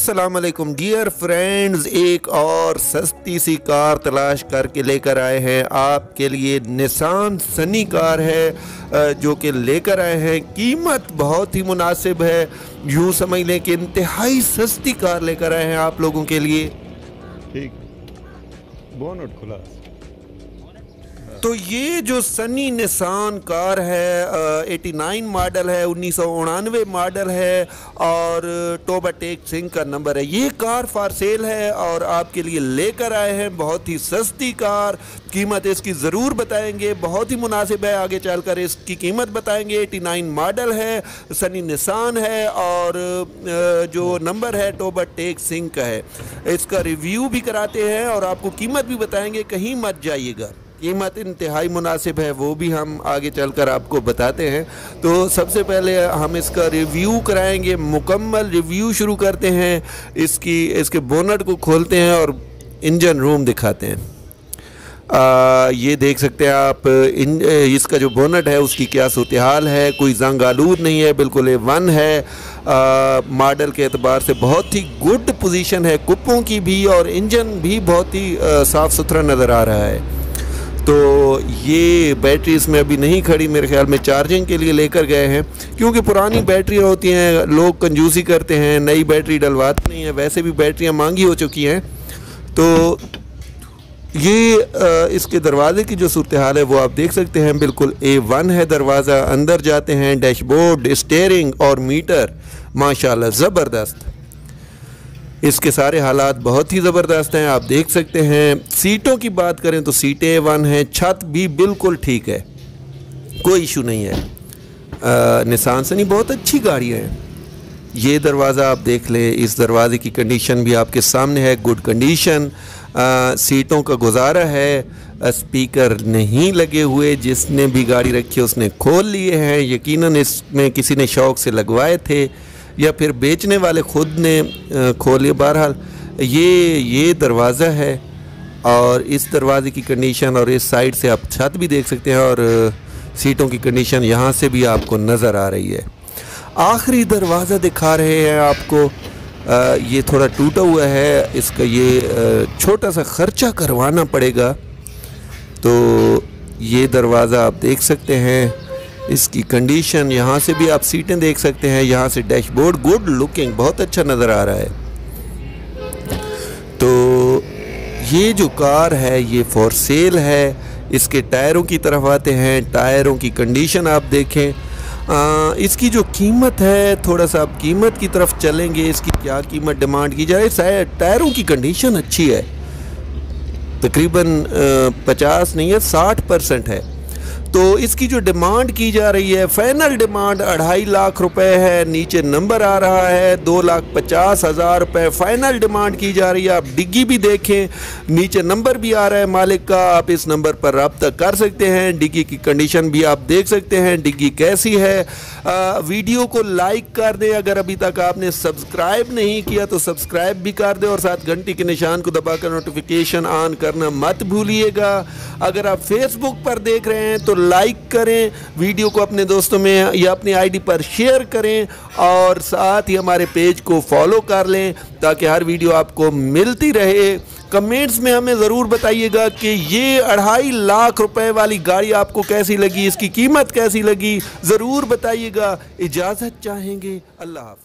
अस्सलाम वालेकुम dear friends, एक और सस्ती सी कार तलाश करके लेकर आए हैं आपके लिए। निसान सनी कार है जो कि लेकर आए हैं। कीमत बहुत ही मुनासिब है, यूँ समझ लें कि इंतहाई सस्ती कार लेकर आए हैं आप लोगों के लिए। ठीक, बोनट खुला। तो ये जो सनी निसान कार है 89 मॉडल है, 1999 मॉडल है और टोबाटेक सिंह का नंबर है। ये कार फॉर सेल है और आपके लिए लेकर आए हैं। बहुत ही सस्ती कार, कीमत इसकी ज़रूर बताएंगे, बहुत ही मुनासिब है। आगे चलकर इसकी कीमत बताएंगे। 89 मॉडल है, सनी निसान है और जो नंबर है टोबाटेक सिंह का है। इसका रिव्यू भी कराते हैं और आपको कीमत भी बताएंगे, कहीं मत जाइएगा। कीमत इंतहाई मुनासिब है, वो भी हम आगे चलकर आपको बताते हैं। तो सबसे पहले हम इसका रिव्यू कराएंगे, मुकम्मल रिव्यू शुरू करते हैं। इसके बोनट को खोलते हैं और इंजन रूम दिखाते हैं। ये देख सकते हैं आप इसका जो बोनट है उसकी क्या सूरत हाल है। कोई जंग आलूद नहीं है, बिल्कुल A1 है। मॉडल के एतबार से बहुत ही गुड पोजीशन है, कुप्पों की भी, और इंजन भी बहुत ही साफ़ सुथरा नज़र आ रहा है। तो ये बैटरी इसमें अभी नहीं खड़ी, मेरे ख्याल में चार्जिंग के लिए लेकर गए हैं, क्योंकि पुरानी बैटरियाँ होती हैं, लोग कंजूसी करते हैं, नई बैटरी डलवाते नहीं हैं। वैसे भी बैटरियाँ महंगी हो चुकी हैं। तो ये इसके दरवाज़े की जो सूरत हाल है वो आप देख सकते हैं, बिल्कुल A1 है दरवाज़ा। अंदर जाते हैं, डैशबोर्ड, स्टीयरिंग और मीटर माशाल्लाह ज़बरदस्त। इसके सारे हालात बहुत ही ज़बरदस्त हैं, आप देख सकते हैं। सीटों की बात करें तो सीटें A1 हैं, छत भी बिल्कुल ठीक है, कोई इशू नहीं है। निसान सनी बहुत अच्छी गाड़ियाँ हैं। ये दरवाज़ा आप देख लें, इस दरवाज़े की कंडीशन भी आपके सामने है, गुड कंडीशन। सीटों का गुजारा है, स्पीकर नहीं लगे हुए। जिसने भी गाड़ी रखी है उसने खोल लिए हैं, यकीनन इसमें किसी ने शौक़ से लगवाए थे या फिर बेचने वाले ख़ुद ने खोले। बहरहाल ये दरवाज़ा है और इस दरवाज़े की कंडीशन, और इस साइड से आप छत भी देख सकते हैं और सीटों की कंडीशन यहाँ से भी आपको नज़र आ रही है। आखिरी दरवाज़ा दिखा रहे हैं आपको, ये थोड़ा टूटा हुआ है, इसका ये छोटा सा ख़र्चा करवाना पड़ेगा। तो ये दरवाज़ा आप देख सकते हैं, इसकी कंडीशन यहाँ से भी आप सीटें देख सकते हैं, यहाँ से डैशबोर्ड गुड लुकिंग, बहुत अच्छा नज़र आ रहा है। तो ये जो कार है ये फॉर सेल है। इसके टायरों की तरफ आते हैं, टायरों की कंडीशन आप देखें। इसकी जो कीमत है, थोड़ा सा आप कीमत की तरफ चलेंगे, इसकी क्या कीमत डिमांड की जाए। टायरों की कंडीशन अच्छी है, तकरीबन 50 नहीं है 60% है। तो इसकी जो डिमांड की जा रही है, फाइनल डिमांड 2.5 लाख रुपए है। नीचे नंबर आ रहा है 2,50,000 रुपये फाइनल डिमांड की जा रही है। आप डिग्गी भी देखें, नीचे नंबर भी आ रहा है मालिक का, आप इस नंबर पर रब्ता कर सकते हैं। डिग्गी की कंडीशन भी आप देख सकते हैं, डिग्गी कैसी है। वीडियो को लाइक कर दें, अगर अभी तक आपने सब्सक्राइब नहीं किया तो सब्सक्राइब भी कर दें और साथ घंटी के निशान को दबाकर नोटिफिकेशन ऑन करना मत भूलिएगा। अगर आप फेसबुक पर देख रहे हैं तो लाइक करें, वीडियो को अपने दोस्तों में या अपनी आईडी पर शेयर करें और साथ ही हमारे पेज को फॉलो कर लें ताकि हर वीडियो आपको मिलती रहे। कमेंट्स में हमें ज़रूर बताइएगा कि ये 2.5 लाख रुपए वाली गाड़ी आपको कैसी लगी, इसकी कीमत कैसी लगी, ज़रूर बताइएगा। इजाज़त चाहेंगे, अल्लाह हाफ़िज़।